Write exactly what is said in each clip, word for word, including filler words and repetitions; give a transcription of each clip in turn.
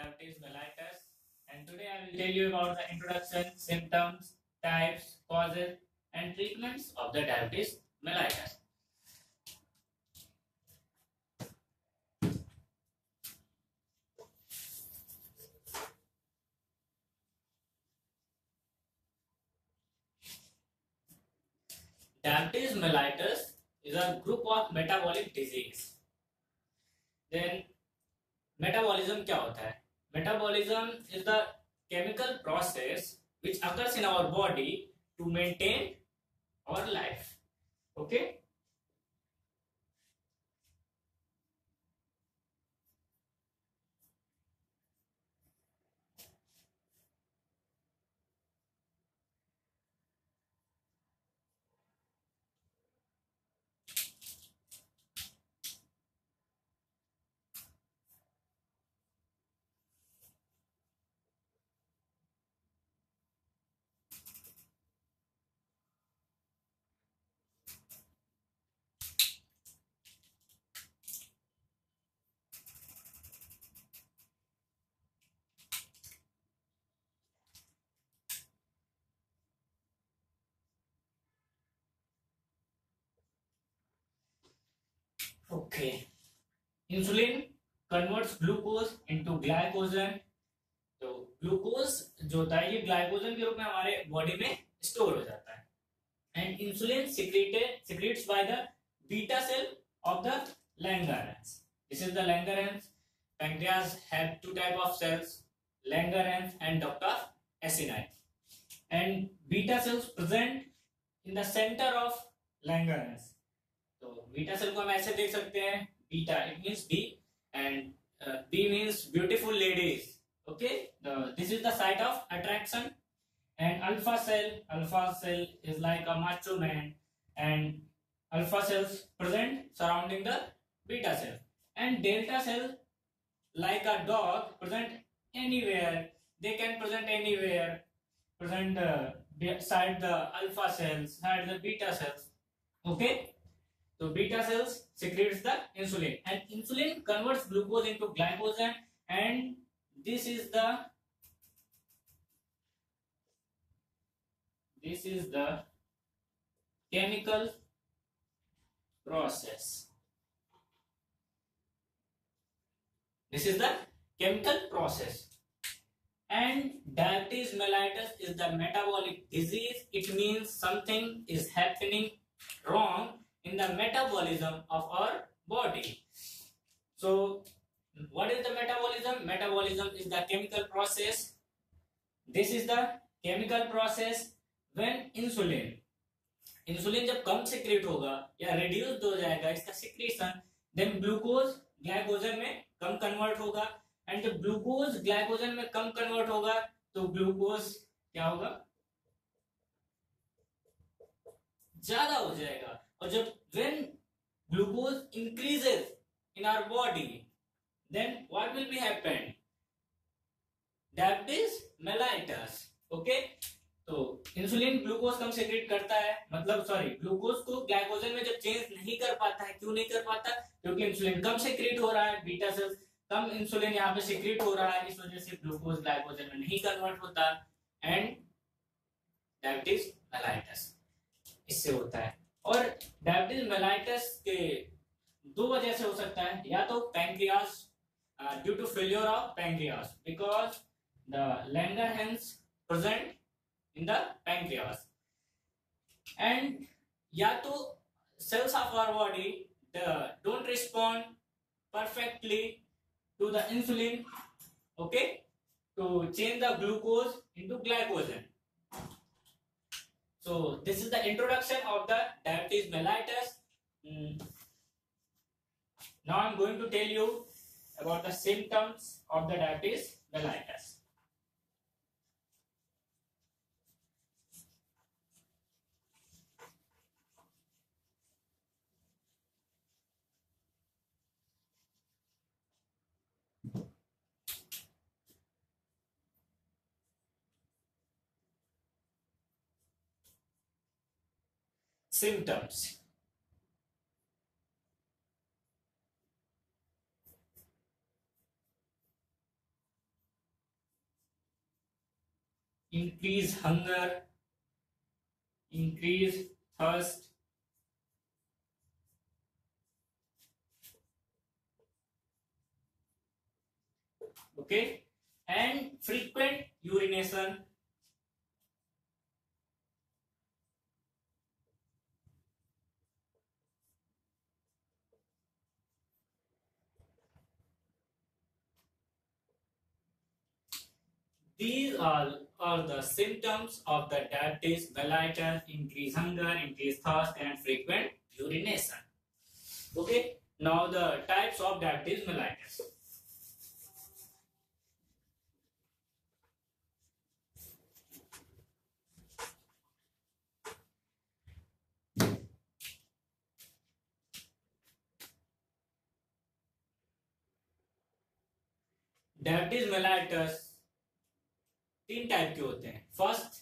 diabetes mellitus, and today I will tell you about the introduction, symptoms, types, causes, and treatments of the diabetes mellitus. Diabetes mellitus is a group of metabolic disease. Then metabolism क्या होता है? Metabolism is the chemical process which occurs in our body to maintain our life. Okay? Okay. Insulin converts glucose into glycogen. तो glucose जो होता है ये glycogen के रूप में हमारे बॉडी में स्टोर हो जाता है. And insulin secreted secrets by the beta cell of the Langerhans. This is the Langerhans. Pancreas have two type of cells, Langerhans and duct of acini. And beta cells present in the center of Langerhans. तो beta cell को हम ऐसे देख सकते हैं. Beta it means B and uh, B means beautiful ladies. Okay, the, this is the site of attraction. And alpha cell, alpha cell is like a macho man, and alpha cells present surrounding the beta cell. And delta cell, like a dog, present anywhere. They can present anywhere. Present uh, beside the alpha cells, side the beta cells. Okay. So beta cells secretes the insulin, and insulin converts glucose into glycogen, and this is the this is the chemical process. This is the chemical process. And diabetes mellitus is the metabolic disease. It means something is happening wrong in the metabolism of our body. So what is the metabolism? Metabolism is the chemical process. This is the chemical process when insulin insulin जब कम secrete होगा या reduced हो जाएगा इसका secretion, then glucose glycogen में कम convert होगा, and जब glucose glycogen में कम convert होगा तो glucose क्या होगा? ज्यादा हो जाएगा. और जब when glucose increases in our body, then what will be happen? Diabetes mellitus. Okay, तो इंसुलिन ग्लूकोज कम सेक्रेट करता है, मतलब सॉरी ग्लूकोज को ग्लाइकोजन में जब चेंज नहीं कर पाता है. क्यों नहीं कर पाता? क्योंकि इंसुलिन कम सेक्रेट हो रहा है. बीटा सेल्स कम इंसुलिन यहाँ पे सेक्रेट हो रहा है, इस वजह से ग्लूकोज ग्लाइकोजन में नहीं कन्वर्ट होता, एंड डायबिटीज मेलाइटस इससे होता है. और डायबिटीज मेलाइटस के दो वजह से हो सकता है. या तो pancreas, due to failure of pancreas, because the Langerhans present in the pancreas. And या तो cells of our body the don't respond perfectly to the insulin, okay, to change the glucose into glycogen. So this is the introduction of the diabetes mellitus. Mm. Now I am going to tell you about the symptoms of the diabetes mellitus. Symptoms. increase hunger, increase thirst, okay, and frequent urination, these are, are the symptoms of the diabetes mellitus: increase hunger, increase thirst, and frequent urination. Okay, now the types of diabetes mellitus. Diabetes mellitus तीन type के होते हैं. First,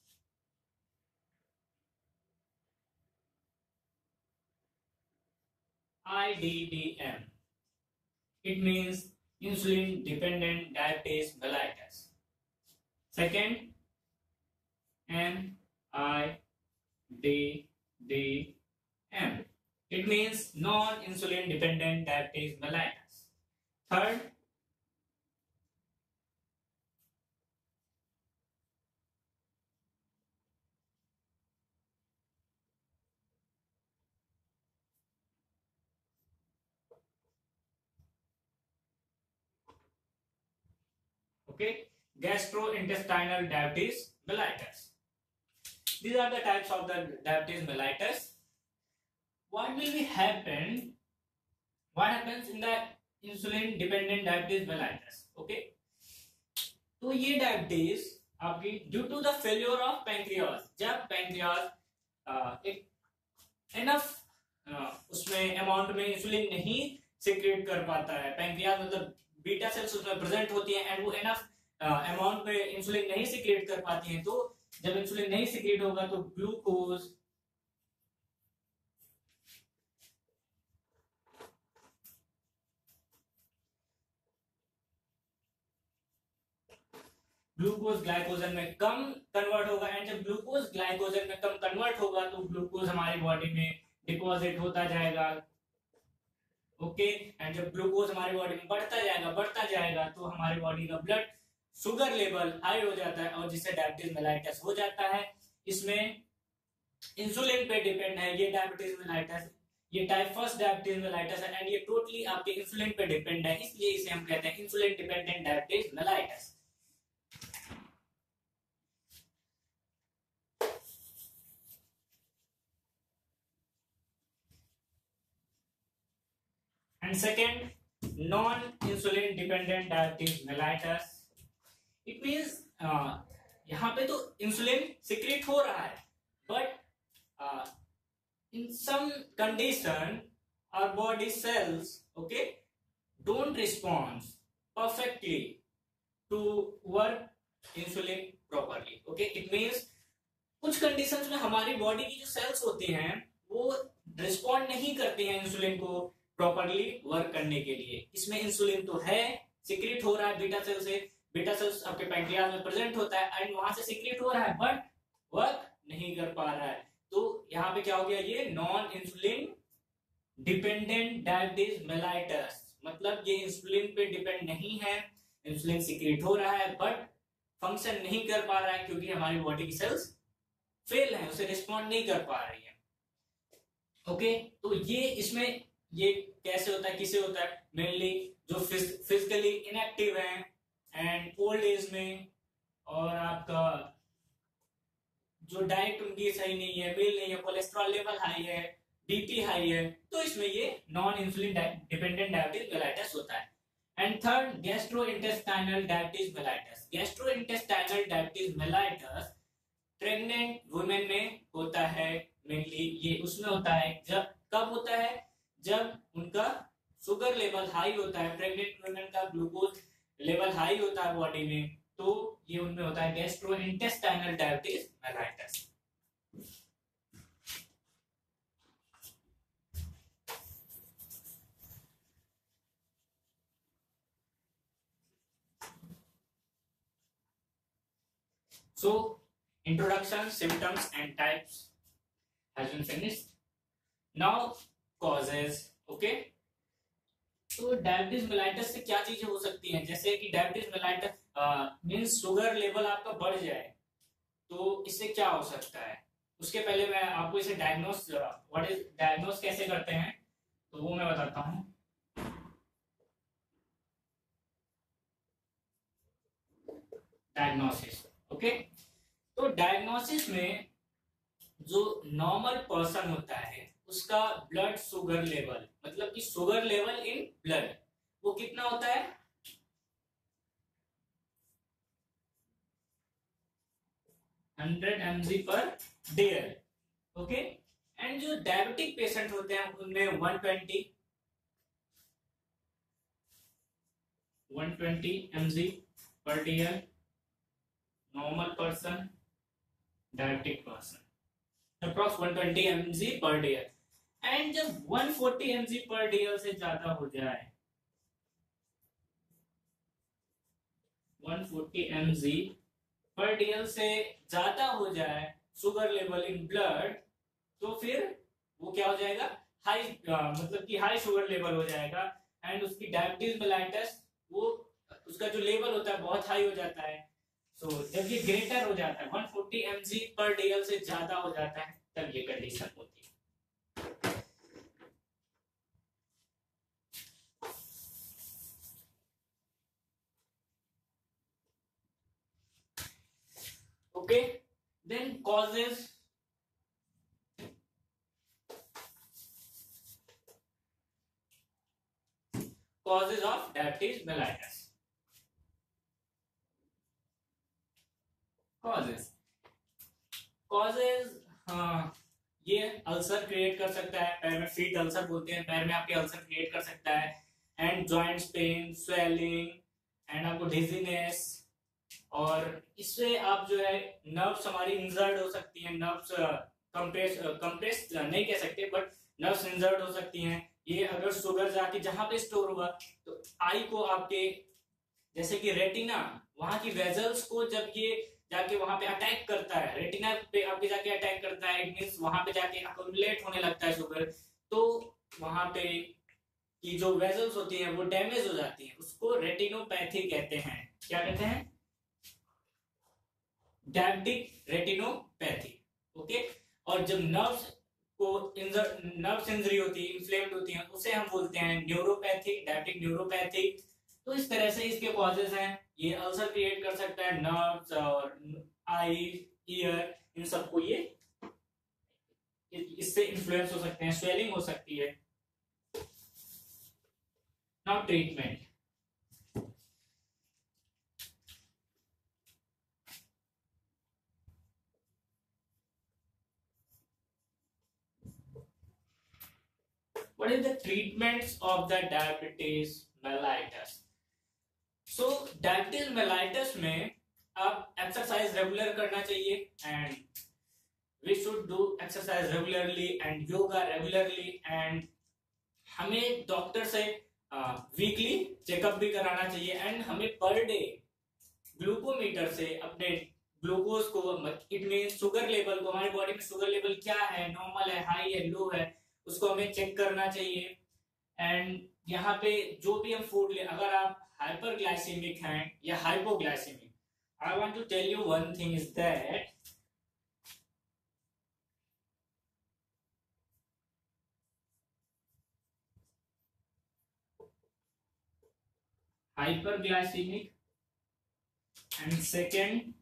I D D M. It means insulin dependent diabetes mellitus. Second, N I D D M. It means non-insulin dependent diabetes mellitus. Third, okay, gastrointestinal diabetes mellitus. These are the types of the diabetes mellitus. What will be happen? What happens in the insulin dependent diabetes mellitus? Okay, तो ये diabetes आपकी due to the failure of pancreas, जब pancreas एक enough उसमें amount में insulin नहीं secrete कर पाता है, पैंक्रियास मतलब बीटा सेल्स उसमें प्रेजेंट होती हैं एंड वो एनफ अमाउंट में इंसुलिन नहीं सिक्रेट कर पाती हैं, तो जब इंसुलिन नहीं सिक्रेट होगा तो ग्लूकोज ग्लूकोज ग्लाइकोजन में कम कन्वर्ट होगा एंड जब ग्लूकोज ग्लाइकोजन में कम कन्वर्ट होगा तो ग्लूकोज हमारी बॉडी में डिपॉजिट होता जाएगा. ओके, एंड जब ग्लूकोज हमारी बॉडी में बढ़ता जाएगा बढ़ता जाएगा तो हमारी बॉडी का ब्लड शुगर लेवल हाई हो जाता है और जिससे डायबिटीज मेलाइटस हो जाता है. इसमें इंसुलिन पे डिपेंड है ये डायबिटीज मेलाइटस, ये टाइप फर्स्ट डायबिटीज मेलाइटस है एंड ये टोटली आपके इंसुलिन पे डिपेंड है, इसलिए इसे हम कहते हैं insulin dependent diabetes mellitus. And second, non-insulin dependent diabetes mellitus. It means uh, यहाँ पे तो इंसुलिन सिक्रेट हो रहा है but uh, in some condition our body cells okay don't respond perfectly to work insulin properly. Okay, it means कुछ conditions में हमारी body की जो सेल्स होती हैं वो रिस्पॉन्ड नहीं करती हैं इंसुलिन को प्रॉपरली वर्क करने के लिए. इसमें इंसुलिन तो है, सिक्रेट हो रहा है बीटा सेल से, बीटा सेल्स आपके पैंक्रियास में प्रेजेंट होता है एंड वहां से सिक्रेट हो रहा है बट वर्क नहीं कर पा रहा है. तो यहाँ पे क्या हो गया, ये non insulin dependent diabetes mellitus, मतलब ये इंसुलिन पे डिपेंड नहीं है, इंसुलिन सिक्रेट हो रहा है बट फंक्शन नहीं कर पा रहा है क्योंकि हमारी बॉडी की सेल्स फेल है, उसे रिस्पॉन्ड नहीं कर पा रही है. ओके, तो ये इसमें ये कैसे होता है, किसे होता है, मेनली जो फिजिकली इनएक्टिव हैं एंड ओल्ड एज में और आपका जो डाइट उनकी सही नहीं है, मील नहीं है, कोलेस्ट्रॉल लेवल हाई है, बीपी हाई है, तो इसमें ये non insulin dependent diabetes mellitus होता है. And third, gastrointestinal diabetes mellitus. Gastrointestinal diabetes mellitus pregnant women में होता है, मेनली ये उसमें होता है. जब कब होता है, जब उनका शुगर लेवल हाई होता है, प्रेग्नेंट वुमेन का ग्लूकोज लेवल हाई होता है बॉडी में, तो ये उनमें होता है gastrointestinal diabetes mellitus. So introduction, symptoms and types has been finished. Now causes. Okay, तो डायबिटीज मेलाइटस से क्या चीजें हो सकती हैं, जैसे कि diabetes mellitus means sugar level आपका बढ़ जाए, तो इससे क्या हो सकता है। उसके पहले मैं आपको इसे डायग्नोस व्हाट इज डायग्नोस कैसे करते हैं तो वो मैं बताता हूं। डायग्नोसिस। ओके, तो डायग्नोसिस में जो नॉर्मल पर्सन होता है उसका ब्लड शुगर लेवल, मतलब कि शुगर लेवल इन ब्लड वो कितना होता है, hundred M G per dare. Okay, and जो डायबिटिक पेशेंट होते हैं उनमें one twenty one twenty M G per dare normal person, diabetic person approx one twenty M G per dare. And जब one forty M G per dare से ज्यादा हो जाए, one forty M G per dare से ज्यादा हो जाए sugar level in blood, तो फिर वो क्या हो जाएगा, हाई मतलब कि हाई शुगर लेवल हो जाएगा एंड उसकी डायबिटीज मेलाइटस वो उसका जो लेवल होता है बहुत हाई हो जाता है। सो so, जब ये ग्रेटर हो जाता है one forty M G per dare से ज्यादा हो जाता है तब ये कंडीशन होती है। Okay, then causes. causes of diabetes mellitus. causes causes हाँ, ये अल्सर क्रिएट कर सकता है, पैर में फीट अल्सर बोलते हैं, पैर में आपके अल्सर क्रिएट कर सकता है and joints pain, swelling and आपको डिजीनेस, और इससे आप जो है नर्व्स हमारी इंजर्ड हो सकती हैं, नर्व्स कंप्रेस कंप्रेस नहीं कह सकते बट नर्व्स इंजर्ड हो सकती हैं। ये अगर शुगर जाके जहां पे स्टोर हुआ तो आई को आपके जैसे कि रेटिना वहां की वेजल्स को जब ये जाके वहां पे अटैक करता है, रेटिना पे आपके जाके अटैक करता है, इट मींस वहां पे जाके अक्यूमुलेट होने लगता है शुगर, तो वहां पे की जो वेजल्स होती हैं वो डैमेज हो जाती हैं, उसको रेटिनोपैथी कहते हैं। क्या कहते हैं, डायबिटिक रेटिनोपैथी। ओके, और जब नर्व्स को इंजर नर्व्स इंजरी होती है, इन्फ्लेम्ड होती है, उसे हम बोलते हैं न्यूरोपैथिक, डायबिटिक न्यूरोपैथिक। तो इस तरह से इसके कॉजेज हैं, ये अल्सर क्रिएट कर सकता है, नर्व्स और आई, ईयर, इन सबको ये इससे इन्फ्लुएंस हो सकते हैं, स्वेलिंग हो सकती है। Now treatment. What is the treatments of the diabetes mellitus? So diabetes mellitus में आप एक्सरसाइज रेगुलर करना चाहिए and we should do exercise regularly and yoga regularly, and हमें डॉक्टर से वीकली चेकअप भी कराना चाहिए एंड हमें पर डे ग्लूकोमीटर से अपने ग्लूकोज को, इट मीन शुगर लेवल को, हमारी बॉडी में शुगर लेवल क्या है, नॉर्मल है, हाई है, लो है, उसको हमें चेक करना चाहिए। एंड यहाँ पे जो भी हम फूड ले, अगर आप हाइपरग्लाइसेमिक हैं या hypoglycemic, I want to tell you one thing is that hyperglycemic and second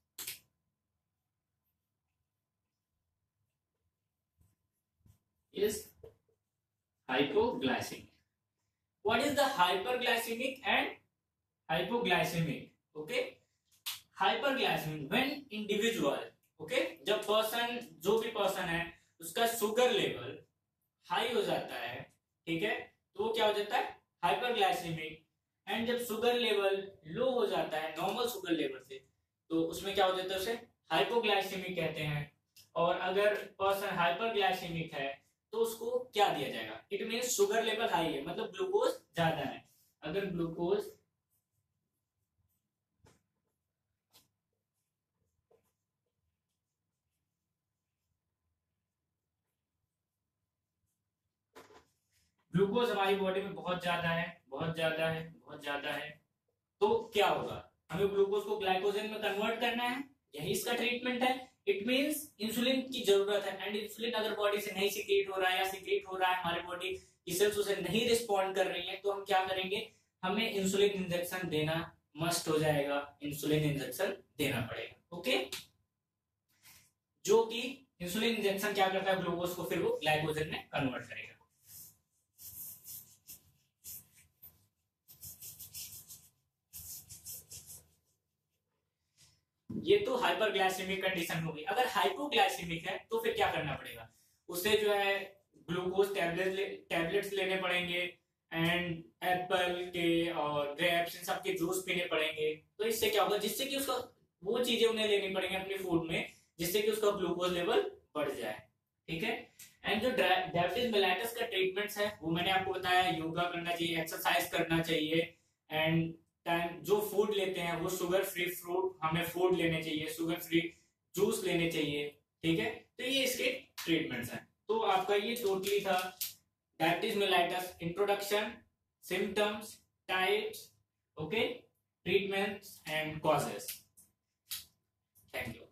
is hypoglycemic. What is the hyperglycemic and hypoglycemic? Okay, hyperglycemic when individual, okay, जब पर्सन, जो भी पर्सन है उसका शुगर लेवल हाई हो जाता है, ठीक है, तो वो क्या हो जाता है, हाइपरग्लाइसेमिक। एंड जब शुगर लेवल लो हो जाता है नॉर्मल शुगर लेवल से, तो उसमें क्या हो जाता है, उसे हाइपोग्लाइसेमिक कहते हैं। और अगर पर्सन हाइपरग्लाइसेमिक है तो उसको क्या दिया जाएगा, it means sugar level high है, मतलब ग्लूकोज ज्यादा है। अगर ग्लूकोज ग्लूकोज हमारी बॉडी में बहुत ज्यादा है, बहुत ज्यादा है, बहुत ज्यादा है, तो क्या होगा, हमें ग्लूकोज को ग्लाइकोजन में कन्वर्ट करना है, यही इसका ट्रीटमेंट है। इट मींस इंसुलिन की जरूरत है, एंड इंसुलिन अगर बॉडी से नहीं सिक्रीट हो रहा है या सिक्रीट हो रहा है, हमारी बॉडी की सेल्स उसे नहीं रिस्पॉन्ड कर रही है, तो हम क्या करेंगे, हमें इंसुलिन इंजेक्शन देना मस्ट हो जाएगा, इंसुलिन इंजेक्शन देना पड़ेगा। ओके, जो कि इंसुलिन इंजेक्शन क्या करता है, ग्लूकोज को फिर वो ग्लाइकोजन में कन्वर्ट करेगा। ये तो हाइपरग्लाइसेमिक कंडीशन हो गई। अगर हाइपोग्लाइसेमिक है तो फिर क्या करना पड़ेगा, उसे जो है ग्लूकोज टैबलेट ले, टैबलेट्स लेने पड़ेंगे, एंड एप्पल के और ग्रेप्स इन सब के जूस पीने पड़ेंगे। तो इससे क्या होगा, जिससे कि उसका वो चीजें उन्हें लेनी पड़ेंगी अपने फूड में, जिससे कि उसका ग्लूकोज लेवल बढ़ जाए। ठीक है, एंड जो डायबिटीज मेलाइटस का ट्रीटमेंट्स है वो मैंने आपको बताया, योगा करना चाहिए, एक्सरसाइज करना चाहिए, एंड टाइम जो फूड लेते हैं वो शुगर फ्री फ्रूट हमें फूड लेने चाहिए, शुगर फ्री जूस लेने चाहिए। ठीक है, तो ये इसके ट्रीटमेंट्स हैं। तो आपका ये टोटली था diabetes mellitus introduction, symptoms, types, okay, treatments and causes. Thank you.